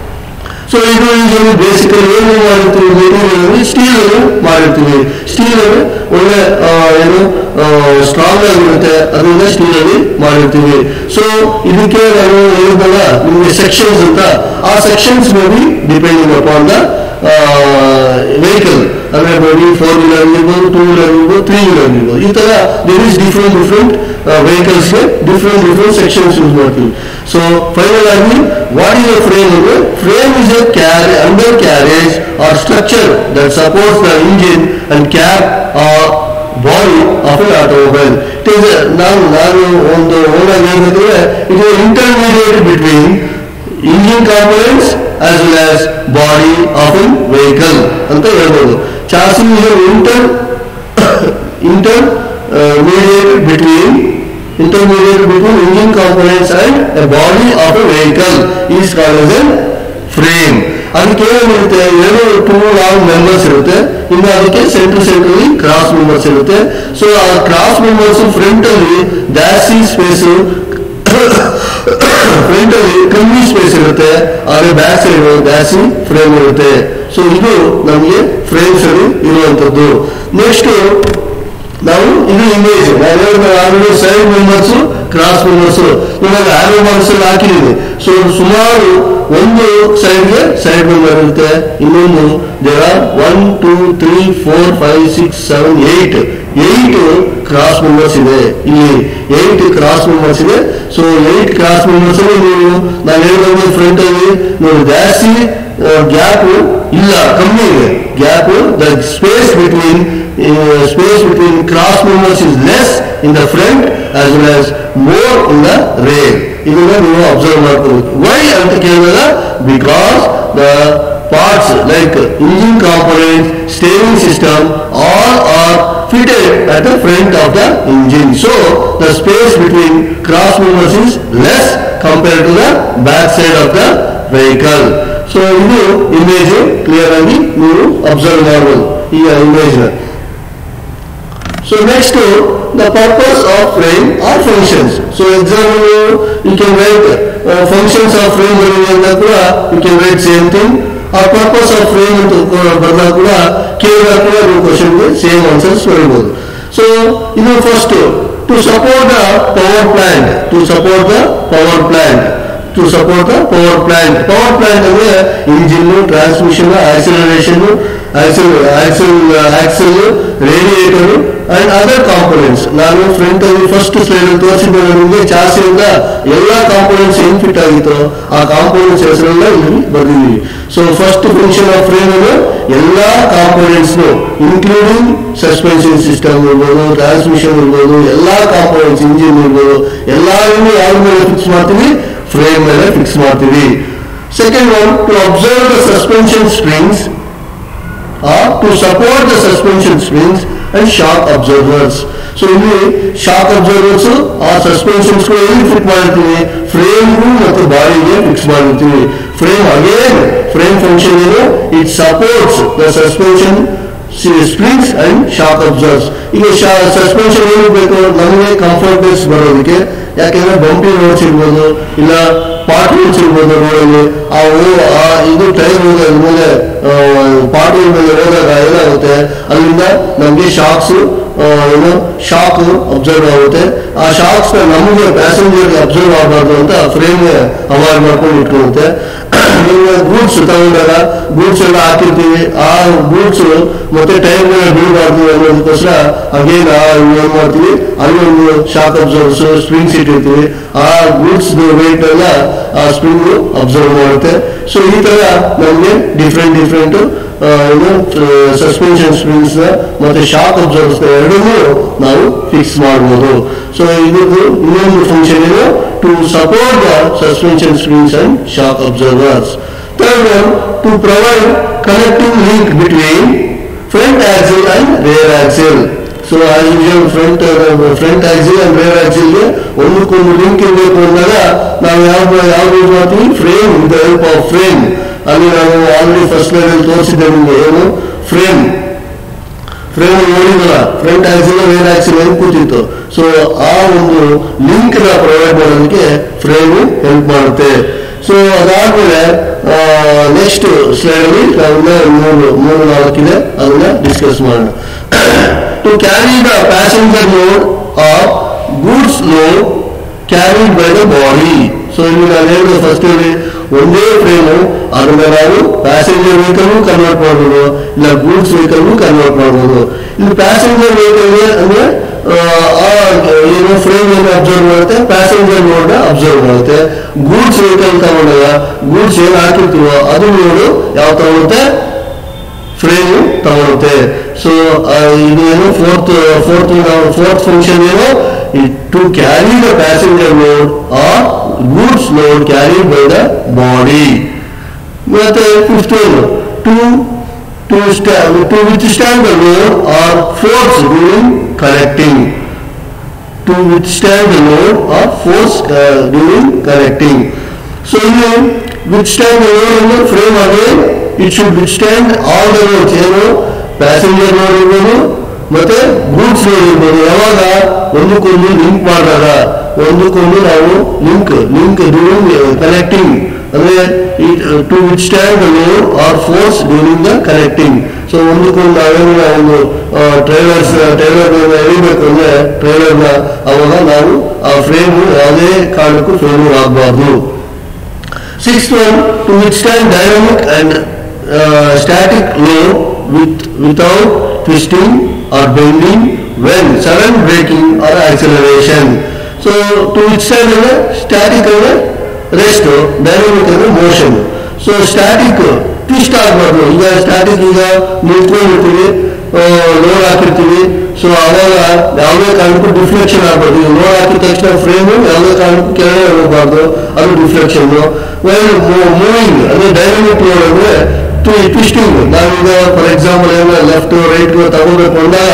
ಸೊ ಇದು ಯೂಶಲಿ ಬೇಸಿಕಲಿ ಏನು ಮಾಡಿರ್ತೀವಿ, ಮೆಟೀರಿಯಲ್ ಸ್ಟೀಲ್ ಅನ್ನು ಮಾಡಿರ್ತೀವಿ. ಸ್ಟೀಲ್ ಅಲ್ಲಿ ಒಳ್ಳೆ ಏನು ಸ್ಟ್ರಾಂಗ್ ಆಗಿರುತ್ತೆ, ಅದರಿಂದ ಸ್ಟೀಲ್ ಅಲ್ಲಿ ಮಾಡಿರ್ತೀವಿ. ಸೊ ಇದಕ್ಕೆ ನಾನು ಹೇಳಿದಾಗ ನಿಮಗೆ ಸೆಕ್ಷನ್ಸ್ ಅಂತ, ಆ ಸೆಕ್ಷನ್ಸ್ ಮೇಲೆ ಡಿಪೆಂಡಿಂಗ್ ಅಪಾನ್ ದ ವೆಹಿಕಲ್. ಅಂದ್ರೆ maybe 4 wheeler ಇರ್ಬೋದು, 2 wheeler ಇರ್ಬೋದು, 3 wheeler ಇರ್ಬೋದು. ಈ ತರ there is different vehicles different sections use ಮಾಡ್ತೀವಿ. ಸೊ ಫೈನಲ್ ಆಗಿ ವಾಟ್ ಇಸ್ ಅ ಫ್ರೇಮ್ ಅಂದ್ರೆ, frame is a undercarriage or structure that supports the engine and cab or body of an automobile. It is ನಾನು ಒಂದು ಓನಾಗಿ ಹೇಳ್ಬೇಕಂದ್ರೆ it is intermediate between engine components as well as body of a vehicle ಅಂತ ಹೇಳ್ಬೋದು. ಚಾರ್ಸಿಂಗ್ is intermediate between engine components and a body of a vehicle is called as a frame. ಅದಕ್ಕೆ ಏನಿರುತ್ತೆ, 2 long members ಇರುತ್ತೆ, ಇನ್ನು ಅದಕ್ಕೆ ಸೆಂಟ್ರಲ್ಲಿ ಕ್ರಾಸ್ ಮೆಂಬರ್ಸ್ ಇರುತ್ತೆ. ಸೊ ಆ ಕ್ರಾಸ್ ಮೆಂಬರ್ಸ್ ಫ್ರಂಟ್ ಅಲ್ಲಿ ಜಾಸ್ತಿ ಸ್ಪೇಸ್, ಫ್ರಂಟ್ ಅಲ್ಲಿ ಕಮ್ಮಿ ಸ್ಪೇಸ್ ಇರುತ್ತೆ, ಆದ್ರೆ ಬ್ಯಾಕ್ ಸೈಡ್ ಜಾಸ್ತಿ ಫ್ರೇಮ್ ಇರುತ್ತೆ. ಸೊ ಇದು ನಮಗೆ ಫ್ರೇಮ್ಸ್ ಅಲ್ಲಿ ಇರುವಂತದ್ದು. ನೆಕ್ಸ್ಟ್ ನಾವು ಇದು image already side members cross members ಇವಾಗ ಆರೋ ಮಾರ್ಕ್ಸ್ ಅಲ್ಲಿ ಹಾಕಿದ್ದೀವಿ. ಸೊ ಸುಮಾರು ಒಂದು ಸೈಡ್ಗೆ ಸೈಡ್ ಮೆಂಬರ್ ಇರುತ್ತೆ, ಇನ್ನೊಂದು ದೇರ್ ಆರ್ 1 2 3 4 5 6 7 8 ಕ್ರಾಸ್ ಮೆಂಬರ್ಸ್ ಇದೆ. ಇಲ್ಲಿ 8 ಕ್ರಾಸ್ ಮೆಂಬರ್ಸ್ ಇದೆ. ಸೊ 8 ಕ್ರಾಸ್ ಮೆಂಬರ್ಸ್ ಅಲ್ಲಿ ನೀವು ನಾನು ಹೇಳಿದ ಫ್ರಂಟ್ ಅಲ್ಲಿ ನೋಡಿ ಜಾಸ್ತಿ ಗ್ಯಾಪ್ ಇಲ್ಲ, ಕಮ್ಮಿ ಇದೆ gap. The space between cross members is less in the front as well as more in the rear. ಇದನ್ನ ನೀವು ಅಬ್ಸರ್ವ್ ಮಾಡ್ಕೋಬೇಕು. ವೈ ಅಂತ ಕೇಳಿದಾಗ, because the parts like engine components, steering system, all are fitted at the front of the engine. So the space between cross members is less compared to the back side of the vehicle. So ಇದು ಇಮೇಜ್ ಕ್ಲಿಯರ್ ಆಗಿ ನೀವು ಅಬ್ಸರ್ವ್ ಮಾಡಬಹುದು ಈ ಇಮೇಜ್ ನ. So next the purpose of frame or functions. So example you can write functions of frame ಅಂತ ಕೂಡ you can write same thing. Or purpose of frame ಅಂತ ಬರೆದಾಗ ಕೂಡ ಕೇಳಿದಾಗ ಕೂಡ ನೀವು ಕ್ವಶನ್ಗೆ ಸೇಮ್ ಆನ್ಸರ್ಸ್ ಬರಬಹುದು. ಸೊ ಇದು first to support the power plant. to support the power plant. Power plant ಅಂದ್ರೆ engine, transmission, acceleration, axle, radiator and other components. ನಾನು ಫ್ರಂಟ್ ಅಲ್ಲಿ ಫಸ್ಟ್ ಸ್ಲೈಡ್ ಅಲ್ಲಿ ತೋರಿಸಿದ್ದೆ ನಿಮಗೆ ಚಾಸಿಯಿಂದ ಎಲ್ಲಾ ಕಾಂಪೋನೆಂಟ್ಸ್ ಏನ್ ಫಿಟ್ ಆಗಿತ್ತು ಆ ಕಾಂಪೋನೆಂಟ್ಸ್ ಹೆಸರೆಲ್ಲ ಇಲ್ಲಿ ಬರ್ದಿದ್ದೀವಿ. So first function of frame ಅನ್ನು ಎಲ್ಲಾ ಕಾಂಪೋನೆಂಟ್ಸ್ ಇನ್ಕ್ಲೂಡಿಂಗ್ ಸಸ್ಪೆನ್ಷನ್ ಸಿಸ್ಟಮ್ ಇರ್ಬೋದು, ಟ್ರಾನ್ಸ್ಮಿಷನ್ ಇರ್ಬೋದು, ಎಲ್ಲಾ ಕಾಂಪೋನೆಂಟ್ಸ್, ಇಂಜಿನ್ ಇರ್ಬೋದು, ಎಲ್ಲಾನು ಯಾವ ಮೇಲೆ ಫಿಕ್ಸ್ ಮಾಡ್ತೀವಿ, ಫ್ರೇಮ್ ಮೇಲೆ ಫಿಕ್ಸ್ ಮಾಡ್ತೀವಿ. Second one, to observe the suspension springs or to support the suspension springs and shock absorbers. So ಇಲ್ಲಿ ಶಾಕ್ ಅಬ್ಸರ್ವರ್ಸ್ ಆ ಸಸ್ಪೆನ್ಷನ್ಸ್ ಎಲ್ಲಿ ಫಿಟ್ ಮಾಡಿರ್ತೀವಿ, ಫ್ರೇಮ್ ಮತ್ತು ಬಾಡಿಗೆ ಫಿಕ್ಸ್ ಮಾಡಿರ್ತೀವಿ. ಫ್ರೇಮ್ ಫಂಕ್ಷನ್ ಏನು, it supports the suspension springs and shock absorbers. ಈಗ ಸಸ್ಪೆನ್ಷನ್ ಏನು ಬೇಕು ನಮಗೆ, ಕಂಫರ್ಟ್ನೆಸ್ ಬರೋದಕ್ಕೆ. ಯಾಕೆಂದ್ರೆ ಬಂಪಿ ರೋಡ್ಸ್ ಇರ್ಬೋದು, ಇಲ್ಲ ಪಾಟ್ ರೋಡ್ಸ್ ಇರ್ಬೋದು, ರೋಡಲ್ಲಿ ಇದು ಟೈರ್ ಮೇಲೆ ಪಾಟ್ ರೋಡ್ ಮೇಲೆ ಹೋದಾಗ ಏನಾಗುತ್ತೆ, ಅಲ್ಲಿಂದ ನಮಗೆ ಶಾಕ್ ಅಬ್ಸರ್ವ್ ಆಗುತ್ತೆ. ಆ ಶಾಕ್ಸ್ ನಮಗೆ ಪ್ಯಾಸೆಂಜರ್ಗೆ ಅಬ್ಸರ್ವ್ ಆಗಬಾರ್ದು ಅಂತ ಫ್ರೇಮ್ಗೆ ಅವಾಯ್ಡ್ ಮಾಡ್ಕೊಂಡು ಇಟ್ಕೊಳ್ಳುತ್ತೆ. ಗೂಡ್ಸ್ ತಗೊಂಡಾಗ ಗೂಡ್ಸ್ ಎಲ್ಲ ಹಾಕಿರ್ತೀವಿ, ಆ ಗೂಡ್ಸ್ ಮತ್ತೆ ಟೈರ್ ಮೇಲೆ ಬೀಳಬಾರ್ದು ಅನ್ನೋದಕ್ಕೋಸ್ಕರ ಅಗೇನ್ ಏನ್ ಮಾಡ್ತೀವಿ, ಅಲ್ಲಿ ಒಂದು ಶಾಕ್ ಅಬ್ಸರ್ವರ್ಸ್ ಸ್ಪ್ರಿಂಗ್ಸ್ ಇಟ್ಟಿರ್ತೀವಿ. ಆ ಗೂಡ್ಸ್ ವೇಟ್ ಎಲ್ಲ ಆ ಸ್ಪ್ರಿಂಗ್ ಅಬ್ಸರ್ವ್ ಮಾಡುತ್ತೆ. ಸೊ ಈ ತರ ನಮಗೆ ಡಿಫ್ರೆಂಟ್ ಸಸ್ಪೆನ್ಷನ್ ಸ್ಪ್ರಿಂಗ್ಸ್ ಮತ್ತೆ ಶಾಕ್ ಅಬ್ಸರ್ವರ್ಸ್ ಎರಡನ್ನೂ ನಾವು ಫಿಕ್ಸ್ ಮಾಡಬಹುದು. ಸೊ ಇದ್ರದ್ದು ಇನ್ನೊಂದು ಫಂಕ್ಷನ್ ಏನು, to support the suspension springs and shock absorbers. Third one, to provide connecting link between front axle and rear axle. So as usual front axle and rear ಆಕ್ಸಿಲ್ಗೆ ಒಂದಕ್ಕೊಂದು ಲಿಂಕ್ ಇರಬೇಕು ಅಂದಾಗ ನಾವು ಯಾವ್ದು ಯೂಸ್ ಮಾಡ್ತೀವಿ, frame. With the help of frame. ಅಲ್ಲಿ ನಾವು ಆಲ್ರೆಡಿ ಫಸ್ಟ್ ಲೈನ್ ತೋರಿಸಿದ್ದೆ ನಿಮಗೆ, ಏನು ಫ್ರೇಮ್ ನೋಡಿದ್ರಲ್ಲ, ಫ್ರಂಟ್ ಆಕ್ಸಿಲ್ ರೇರ್ ಆಕ್ಸಿಲ್ ಹೆಂಗ್ ಕೂತಿತ್ತು. ಸೊ ಆ ಒಂದು ಲಿಂಕ್ ನ ಪ್ರೊವೈಡ್ ಮಾಡೋದಕ್ಕೆ ಫ್ರೇಮ್ ಹೆಲ್ಪ್ ಮಾಡುತ್ತೆ. ಸೊ ಅದಾದ್ಮೇಲೆ ನೆಕ್ಸ್ಟ್ ಸ್ಲೈಡ್ ಅಲ್ಲಿ ಮೂರು ನಾಲ್ಕಿದೆ, ಅದನ್ನ ಡಿಸ್ಕಸ್ ಮಾಡೋಣ. To carry the passenger load or goods load carried by the body. So ಇಲ್ಲಿ ನಾನು ಹೇಳಿದ ಫಸ್ಟ್ ಹೇಳಿ ಒಂದೇ ಫ್ರೇಮು, ಅದನ್ನ ನಾವು ಪ್ಯಾಸೆಂಜರ್ ವೆಹಿಕಲ್ ಕನ್ವರ್ಟ್ ಮಾಡ್ಬೋದು, ಇಲ್ಲ ಗೂಡ್ಸ್ ವೆಹಿಕಲ್ ಕನ್ವರ್ಟ್ ಮಾಡ್ಬೋದು. ಇಲ್ಲಿ ಪ್ಯಾಸೆಂಜರ್ ವೆಹಿಕಲ್ ಅಂದ್ರೆ ಏನು ಫ್ರೇಮ್ ಏನು ಅಬ್ಸರ್ವ್ ಮಾಡುತ್ತೆ, ಪ್ಯಾಸೆಂಜರ್ ಲೋಡ್ ಅಬ್ಸರ್ವ್ ಮಾಡುತ್ತೆ. ಗೂಡ್ಸ್ ವೆಹಿಕಲ್ ತಗೊಂಡಾಗ ಗೂಡ್ಸ್ ಏನು ಹಾಕಿರ್ತೀವೋ ಅದು ಲೋಡು ಯಾವ ತಗೊಳುತ್ತೆ, ಫ್ರೇಮ್ ತಗೊಳುತ್ತೆ. ಸೊ ಇದು ಏನು ಫೋರ್ತ್ ಫಂಕ್ಷನ್ ಏನು, to carry the passenger load or goods load carried by the body. ಮತ್ತೆ fifth to withstand the load or force during collecting. To withstand the load or force during collecting. So you withstand the load in the frame again. It should withstand all the loads. ಏನು ಪ್ಯಾಸೆಂಜರ್ ಲೋಡ್ ಇರ್ಬೋದು ಮತ್ತೆ ಗೂಡ್ಸ್ ಲೋಡ್ ಇರ್ಬೋದು. ಯಾವಾಗ ಒಂದಕ್ಕೊಂದು ಲಿಂಕ್ ಮಾಡಿದಾಗ, ಒಂದಕ್ಕೊಂದು ನಾವು ಲಿಂಕ್ ಡ್ಯೂರಿಂಗ್ ಕನೆಕ್ಟಿಂಗ್ ಅಂದ್ರೆ to withstand the load or force during the connecting. So ಒಂದಕ್ಕೊಂದು ನಾವೇನು ಒಂದು ಟ್ರೈಲರ್ ಎಳಿಬೇಕು ಅಂದ್ರೆ ಟ್ರೈಲರ್ನ ಅವಾಗ ನಾವು ಆ ಫ್ರೇಮ್ ಯಾವುದೇ ಕಾರಣಕ್ಕೂ ಫೇಲ್ಯೂರ್ ಆಗಬಾರ್ದು. Sixth one, to withstand dynamic and static load without twisting or bending when sudden braking or acceleration. So to withstand is static ಅಂದ್ರೆ ರೆಸ್ಟ್, ಡೈನಾಮಿಕ್ ಅಂದ್ರೆ ಮೋಷನ್. ಸೊ ಸ್ಟ್ಯಾಟಿಕ್ ಟ್ವಿಸ್ಟ್ ಆಗಬಾರ್ದು. ಈಗ ಸ್ಟ್ಯಾಟಿಕ್ ಈಗ ನಿಂತ್ಕೊಂಡಿರ್ತೀವಿ, ಲೋಡ್ ಹಾಕಿರ್ತೀವಿ. ಸೊ ಅವಾಗ ಯಾವುದೇ ಕಾರಣಕ್ಕೂ ಡಿಫ್ಲೆಕ್ಷನ್ ಆಗಬಾರ್ದು. ಈಗ ಲೋಡ್ ಹಾಕಿದ ತಕ್ಷಣ ಫ್ರೇಮು ಯಾವುದೇ ಕಾರಣಕ್ಕೂ ಕೆಳಗೆ ಹೋಗಬಾರ್ದು, ಅದು ಡಿಫ್ಲೆಕ್ಷನ್. ಮೂವಿಂಗ್ ಅಂದ್ರೆ ಡೈನಾಮಿಕ್ ಲೋಡ್ ಅಂದ್ರೆ ಟ್ವಿಸ್ಟಿಂಗ್. ನಾವೀಗ ಫಾರ್ ಎಕ್ಸಾಂಪಲ್ ಏನೋ ಲೆಫ್ಟ್ ರೈಟ್ ತಗೋಬೇಕು ಅಂದಾಗ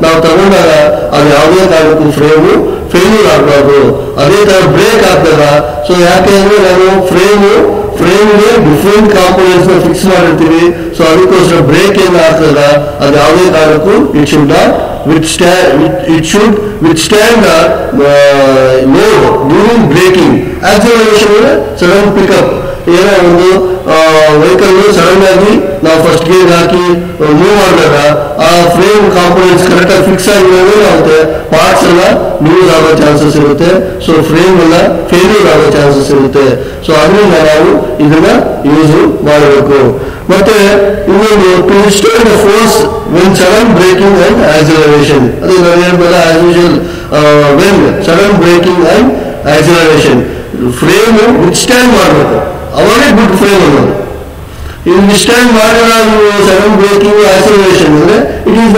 ಅದು ಯಾವುದೇ ಕಾರಣಕ್ಕೂ ಫ್ರೇಮು ಫೇಲ್ಯೂರ್ ಆಗಬಾರ್ದು. ಅದೇ ತರ ಬ್ರೇಕ್ ಆಗ್ತದ. ಸೊ ಯಾಕೆ ಅಂದ್ರೆ ನಾವು ಫ್ರೇಮ್ಗೆ ಡಿಫ್ರೆಂಟ್ ಕಾಂಪೋನೆಂಟ್ಸ್ ನ ಫಿಕ್ಸ್ ಮಾಡಿರ್ತೀವಿ. ಸೊ ಅದಕ್ಕೋಸ್ಕರ ಬ್ರೇಕ್ ಏನು ಆಗ್ತದ ಅದು ಯಾವುದೇ ಕಾರಣಕ್ಕೂ it should withstand the load during braking. Acceleration ಅಂದ್ರೆ ಸಡನ್ ಪಿಕಪ್. ಏನೋ ಒಂದು ವೆಹಿಕಲ್ ಸಡನ್ ಆಗಿ ನಾವು ಫಸ್ಟ್ ಗೇರ್ ಹಾಕಿ ಮೂವ್ ಮಾಡಿದಾಗ ಆ ಫ್ರೇಮ್ ಕಾಂಪೋನೆಂಟ್ಸ್ ಕರೆಕ್ಟ್ ಆಗಿ ಫಿಕ್ಸ್ ಆಗಿ ಏನಾಗುತ್ತೆ, ಪಾರ್ಟ್ಸ್ ಎಲ್ಲ ಲೂಸ್ ಆಗೋ ಚಾನ್ಸಸ್ ಇರುತ್ತೆ. ಸೊ ಫ್ರೇಮ್ ಎಲ್ಲ ಫೇಲ್ಯೂರ್ ಆಗೋ ಚಾನ್ಸಸ್ ಇರುತ್ತೆ. ಸೊ ಅದರಿಂದ ನಾವು ಇದನ್ನ ಯೂಸ್ ಮಾಡಬೇಕು. ಮತ್ತೆ ಇನ್ನೊಂದು ಟು ವಿಸ್ಟರ್ನ್ the force when sudden braking and acceleration. ಅದೇ ನಾನು ಹೇಳ್ಬೋದ as usual when sudden braking and acceleration frame withstand ಮಾಡಬೇಕು, ಅವಾಗೇ ಗುಡ್ ಫ್ರೇಮ್ ಅನ್ನೋದು. ಇದು ವಿತ್ಸ್ಟ್ಯಾಂಡ್ ಮಾಡಿದ ಸಡನ್ ಬ್ರೇಕಿಂಗ್ ಆಕ್ಸಿಲರೇಷನ್ ಅಂದ್ರೆ it is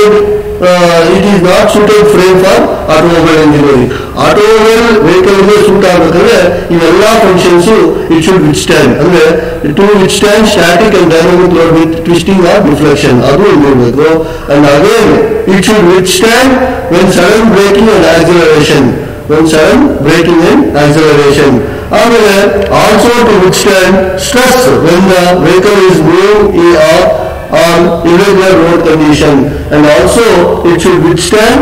not suited frame for automobile engineering. Automobile vehicle suit ಆಗಬೇಕಂದ್ರೆ ಇವೆಲ್ಲ ಫಂಕ್ಷನ್ಸ್ ಇಟ್ ಶುಡ್ ವಿತ್ಸ್ಟ್ಯಾಂಡ್. ಅಂದ್ರೆ to withstand static and dynamic load with twisting or deflection, ಅದು ಇರಬೇಕು. And again it should withstand when sudden braking and acceleration. ಆಮೇಲೆ also to withstand stress when the vehicle is moving on irregular road condition, and also it should withstand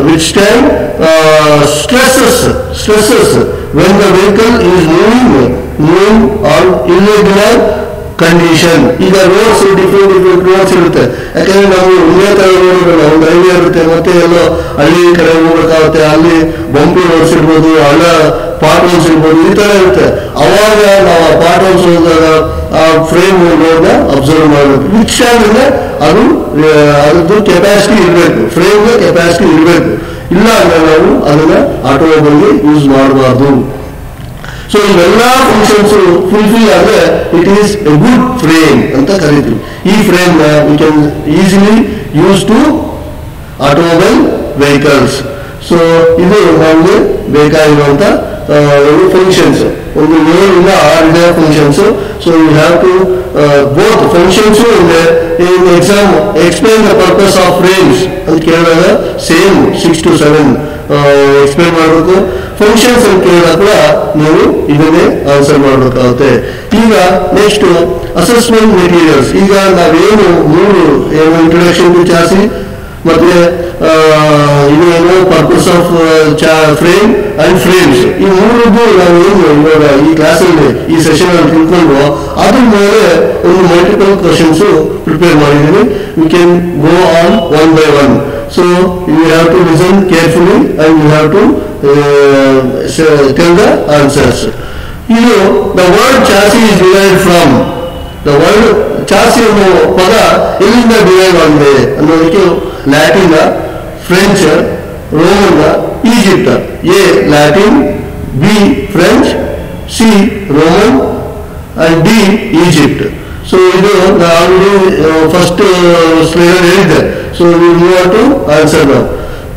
stresses when the vehicle is moving on irregular condition. ಈಗ ರೋಡ್ಸ್ ಡಿಫ್ರೆಂಟ್ ರೋಡ್ಸ್ ಇರುತ್ತೆ. ಯಾಕಂದ್ರೆ ನಾವು ಒಂದೇ ತರ ರೋಡ್ಗಳು ಒಂದು ಹೈವೇ ಇರುತ್ತೆ, ಮತ್ತೆ ಎಲ್ಲೋ ಹಳ್ಳಿ ಕಡೆ ಹೋಗ್ಬೇಕಾಗುತ್ತೆ, ಅಲ್ಲಿ ಬಂಪಿ ರೋಡ್ಸ್ ಇರ್ಬೋದು, ಹಳ್ಳ ಪಾಟ್ ಹೋಲ್ಸ್ ಇರ್ಬೋದು, ಈ ತರ ಇರುತ್ತೆ. ಅವಾಗ ನಾವು ಆ ಪಾಟ್ ಹೋಲ್ಸ್ ಹೋದಾಗ ಆ ಫ್ರೇಮ್ ರೋಡ್ನ ಅಬ್ಸರ್ವ್ ಮಾಡಬೇಕು. ವಿತ್ಸ್ಟ್ಯಾಂಡ್ ಅಂದ್ರೆ ಅದ್ರದ್ದು ಕೆಪಾಸಿಟಿ ಇರಬೇಕು, ಫ್ರೇಮ್ ಕೆಪಾಸಿಟಿ ಇರಬೇಕು. ಇಲ್ಲ ಅಂದ್ರೆ ನಾವು ಅದನ್ನ ಆಟೋಮೊಬೈಲ್ಗೆ ಯೂಸ್ ಮಾಡಬಾರ್ದು. ಸೊ ಇವೆಲ್ಲ ಫಂಕ್ಷನ್ಸ್ ಫುಲ್ಫಿಲ್ ಆದ್ರೆ it is a good frame ಅಂತ ಕರೀತೀವಿ. ಈ ಫ್ರೇಮ್ ನ we can easily use to automobile vehicles. So ಇದು ನಮಗೆ ಬೇಕಾಗಿರುವಂತ ಫಂಕ್ಷನ್ಸ್. ಒಂದು 7 6 functions. So you have to both functions ಅಂದ್ರೆ in exam explain the purpose of frames ಅಂತ ಕೇಳಿದಾಗ ಸೇಮ್ 6 to 7 ಎಕ್ಸ್ಪ್ಲೈನ್ ಮಾಡಬೇಕು. ಫಂಕ್ಷನ್ಸ್ ಅಂತ ಕೇಳಿದಾಗ ಕೂಡ ನೀವು ಇದನ್ನೇ ಆನ್ಸರ್ ಮಾಡಬೇಕಾಗುತ್ತೆ. ಈಗ ನೆಕ್ಸ್ಟ್ ಅಸೆಸ್ಮೆಂಟ್ ಮೆಟೀರಿಯಲ್ಸ್. ಈಗ ನಾವೇನು 3 ಇಂಟ್ರೊಡಕ್ಷನ್ ಟು ಚಾಸಿ, ಮತ್ತೆ ಇದೇನು purpose of frame and frames, ಈ 3ದ್ದು ನಾವು ಏನು ಇವಾಗ ಈ ಕ್ಲಾಸಲ್ಲಿ ಈ ಸೆಷನ್ ಅಲ್ಲಿ ತಿಳ್ಕೊಂಡು ಅದ್ರ ಮೇಲೆ ಒಂದು ಮಲ್ಟಿಪಲ್ ಕ್ವಶನ್ಸ್ ಪ್ರಿಪೇರ್ ಮಾಡಿದ್ದೀನಿ. We can go on one by one. So you have to listen carefully and you have to tell the answers. ಇದು the word chassis is derived from. The word chassis ಅನ್ನೋ ಪದ ಎಲ್ಲಿಂದ ಡಿರೈವ್ ಆಗಿದೆ ಅನ್ನೋದಕ್ಕೆ Latin, French, Roman, Egypt. A Latin, B French, C Roman and D Egypt. So ಇದು ಆಲ್ರೆಡಿ ಫಸ್ಟ್ ಸ್ಲೈಡ್ ಹೇಳಿದ್ದೆ. So we move to answer now.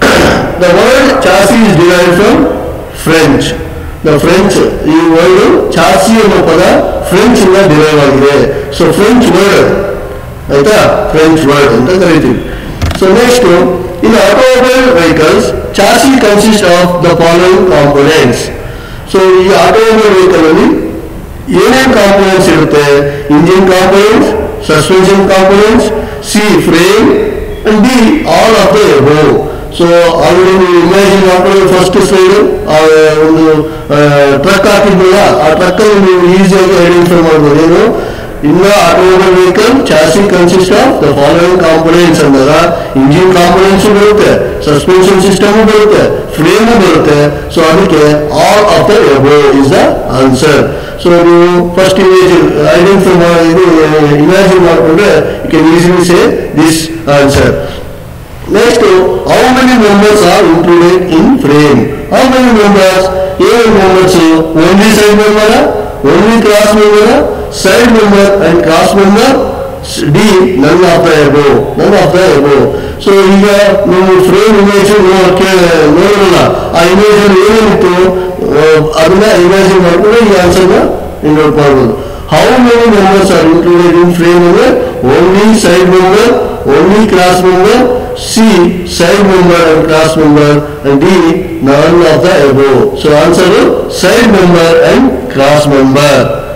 The word chassis is derived from French. The French, ಈ ವರ್ಡ್ ಚಾಸಿ ಅನ್ನೋ ಪದ ಫ್ರೆಂಚ್ ಇಂದ ಡಿರೈವ್ ಆಗಿದೆ. ಸೊ ಫ್ರೆಂಚ್ ವರ್ಡ್ ಆಯ್ತಾ, ಫ್ರೆಂಚ್ ವರ್ಡ್ ಅಂತ ಕರಿತೀವಿ. So next, in automobile vehicles chassis consist of the following components. So ಈ ಆಟೋಮೊಬೈಲ್ ವೆಹಿಕಲ್ ಅಲ್ಲಿ ಏನೇನು ಕಾಂಪೋನೆಂಟ್ಸ್ ಇರುತ್ತೆ? Engine components, suspension components, C frame and D all of the above. So already ನೀವು ಇಮ್ಯಾಜಿನ್ ಮಾಡ್ಕೊಳ್ಳಿ, ಫಸ್ಟ್ ಸ್ಲೈಡ್ ಒಂದು ಟ್ರಕ್ ಹಾಕಿದ್ವಲ್ಲ, ಆ ಟ್ರಕ್ ಅಲ್ಲಿ ನೀವು ಈಸಿಯಾಗಿ ಐಡೆಂಟಿಫೈ ಮಾಡ್ಬೋದು. ಏನು ಇನ್ನ automobile vehicle chassis consist of the following components ಅಂದಾಗ ಇಂಜಿನ್ ಕಾಂಪೋನೆಂಟ್ಸ್ ಬರುತ್ತೆ, ಸಸ್ಪೆನ್ಷನ್ ಸಿಸ್ಟಮ್ ಬರುತ್ತೆ, ಫ್ರೇಮ್ ಬರುತ್ತೆ. ಸೊ ಅದಕ್ಕೆ all of the above is the answer. So ನೀವು ಫಸ್ಟ್ ಇಮೇಜ್ ಐಡೆಂಟಿಫೈ ಮಾಡಿ ಇಮ್ಯಾಜಿನ್ ಮಾಡಿಕೊಂಡ್ರೆ you can easily say this answer. Next, how many members are included in frame? How many members? A members, only side member, only cross member, side member and cross member. D, none of the above. So ಈಗ ನೀವು ಫ್ರೇಮ್ ಇಮೇಜ್ ನೋಡೋಲ್ಲ, ಆ ಇಮೇಜ್ ಅಲ್ಲಿ ಏನಿತ್ತು ಅದನ್ನ ಇಮ್ಯಾಜಿನ್ ಮಾಡ್ಕೊಂಡು ಈ ಆನ್ಸರ್ನ ನೋಟ್ ಮಾಡ್ಬೋದು. How many members are included in frame? Only side member, only cross member, C side member and cross member, and D none of the above. So answer is side member and cross member.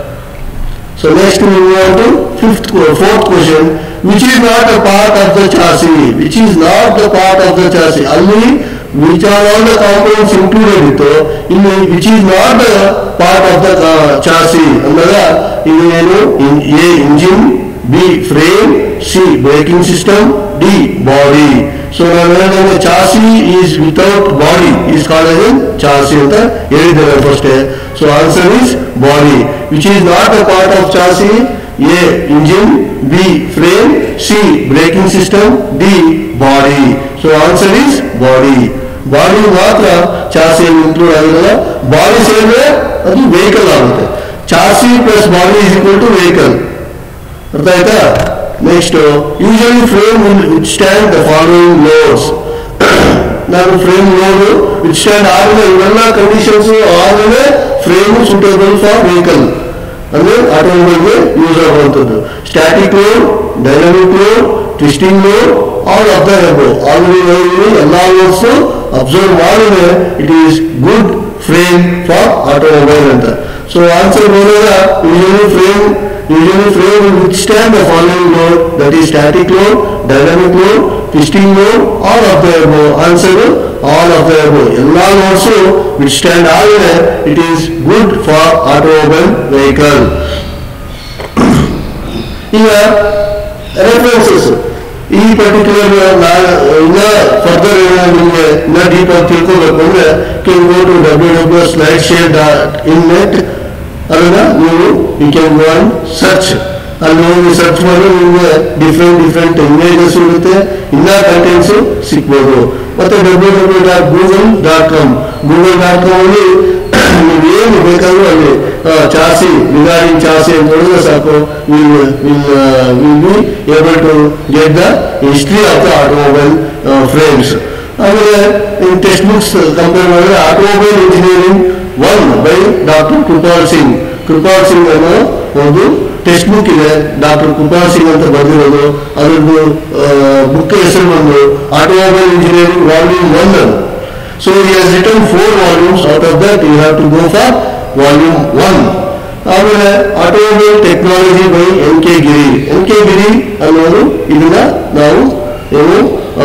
So next we move on to fourth question, which is not a part of the chassis. Which is not the part of the chassis. Only which are all the components included ito, in which is not the part of the chassis. Another, A engine, B frame, C. Braking system, D. Body. So now chassis is without body is called as a chassis anta ಹೇಳಿದ್ದೇವೆ first. So answer is body, which is not a part of chassis. A. Engine, B. Frame, C. Braking system, D. Body. So answer is body. Body ಮಾತ್ರ chassis include ಆಗಿರಲ್ಲ. Body ಸೇರಿದ್ರೆ ಅದು vehicle ಆಗುತ್ತೆ. Chassis plus body is equal to vehicle. ಅರ್ಥ ಆಯ್ತಾ? Next, usually frame will withstand the following loads. ನಾನು ಫ್ರೇಮ್ ಲೋಡ್ withstand ಆದ್ರೆ ಇವೆಲ್ಲ ಕಂಡೀಷನ್ಸ್ ಆದ್ರೆ ಫ್ರೇಮ್ ಸೂಟೇಬಲ್ ಫಾರ್ ವೆಹಿಕಲ್ ಅಂದ್ರೆ ಆಟೋಮೊಬೈಲ್ಗೆ ಯೂಸ್ ಆಗುವಂಥದ್ದು. Static load, dynamic load, twisting load, all of the above. Already ಎಲ್ಲ ಲೋಡ್ಸ್ ಅಬ್ಸರ್ವ್ ಮಾಡಿದ್ರೆ it is good frame for automobile ಅಂತ. ಸೊ ಆನ್ಸರ್ ನೋಡಿದ್ರೆ usually frame will withstand the following load, that is static load, dynamic load, twisting load, all of the above. Answer all of the above. All also withstand all. It is good for automobile vehicle. Here references. ಈ ಪರ್ಟಿಕ್ಯುಲರ್ ಇನ್ನ ಫರ್ದರ್ ನಿಮಗೆ ಇನ್ನ ಡೀಪ್ ಆಗಿ ತಿಳ್ಕೋಬೇಕು ಅಂದ್ರೆ ಕೆನ್ ಗೋ ಟು www.slideshare.in.net. ಅದನ್ನ ನೀವು you can go and search. ಅಲ್ಲಿ ಹೋಗಿ ಸರ್ಚ್ ಮಾಡಿ ನಿಮಗೆ ಡಿಫ್ರೆಂಟ್ ಇಮೇಜಸ್ ಇರುತ್ತೆ, ಇನ್ನ ಕಂಟೆಂಟ್ಸ್ ಸಿಗ್ಬೋದು. ಮತ್ತೆ www.google.com ಅಲ್ಲಿ ನೀವೇನು ಬೇಕಾದ್ರೂ ಅಲ್ಲಿ ಚಾಸಿ ರಿಗಾರ್ಡಿಂಗ್ ಚಾಸಿ ಅಂತ ನೋಡಿದ್ರೆ ಸಾಕು, will be able to get the history of the automobile frames. ಆಮೇಲೆ ಟೆಕ್ಸ್ಟ್ ಬುಕ್ಸ್ ಕಂಪೇರ್ ಮಾಡಿದ್ರೆ automobile engineering 1 by doctor Kripal Singh ಅನ್ನೋ ಒಂದು ಟೆಕ್ಸ್ಟ್ ಬುಕ್ ಇದೆ. ಡಾಕ್ಟರ್ ಕೃಪಾಲ್ ಸಿಂಗ್ ಅಂತ ಬರೆದಿರೋದು. ಅದರದ್ದು ಬುಕ್ ಹೆಸರು ಬಂದು automobile engineering volume 1. So he has written 4 volumes. Out of that you have to go for volume 1. ಆಮೇಲೆ automobile technology by NK Giri ಅನ್ನೋದು ಇದನ್ನ ನಾವು ಏನು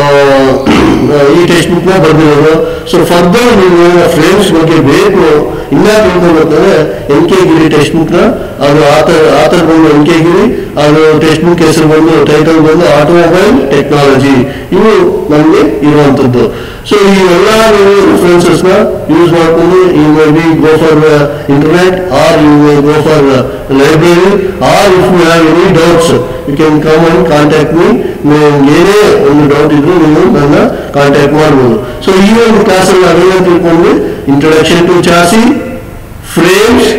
ಈ ಟೆಕ್ಸ್ಟ್ ಬುಕ್ ನ ಬರೆದಿರೋದು. ಸೊ ಫರ್ದರ್ ನೀವು ಫ್ರೇಮ್ಸ್ ಬಗ್ಗೆ ಬೇಕು ಇನ್ನ ತಿಳ್ಕೊಬೇಕಂದ್ರೆ NK ಗಿರಿ ಟೆಕ್ಸ್ಟ್ ಬುಕ್ ನ ಅದು ಆಥರ್ ಬಂದು NK ಗಿರಿ, ಅದು ಟೆಕ್ಸ್ಟ್ ಬುಕ್ ಹೆಸರು ಬಂದು ಟೈಟಲ್ ಬಂದು ಆಟೋಮೊಬೈಲ್ ಟೆಕ್ನಾಲಜಿ. ಇವು ನಮಗೆ ಇರುವಂತದ್ದು. ಸೊ ಇವೆಲ್ಲ ನೀವು ರೆಫರೆನ್ಸಸ್ ನ ಯೂಸ್ ಮಾಡ್ಕೊಂಡು you may be go for internet or you may go for library or if you have any doubts you can come and contact me. ಏನೇ ಒಂದು ಡೌಟ್ ಇದ್ರು ನೀವು ನನ್ನ ಕಾಂಟ್ಯಾಕ್ಟ್ ಮಾಡ್ಬೋದು. ಸೊ ಈ ಒಂದು ಕ್ಲಾಸ್ ಅಲ್ಲಿ ನಾವೆಲ್ಲ ತಿಳ್ಕೊಂಡು introduction to chassis, frames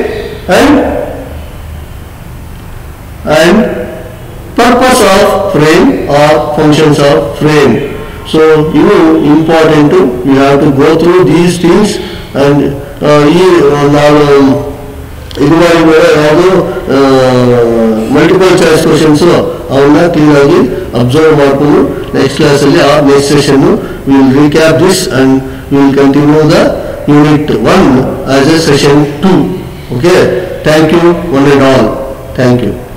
and purpose of frame or functions of frame. So important you have to go through these things. And ನಾವು ಇದುವರೆಗೂ ಯಾವುದು ಮಲ್ಟಿಪಲ್ ಚಾಯ್ಸ್ ಕ್ವಶನ್ಸ್ ಅವನ್ನ ಕ್ಲೀನ್ ಆಗಿ ಅಬ್ಸರ್ವ್ ಮಾಡಿಕೊಂಡು ನೆಕ್ಸ್ಟ್ ಕ್ಲಾಸ್ ಅಲ್ಲಿ next session will recap this and will continue the unit 1 as a session 2. Okay, thank you one and all. Thank you.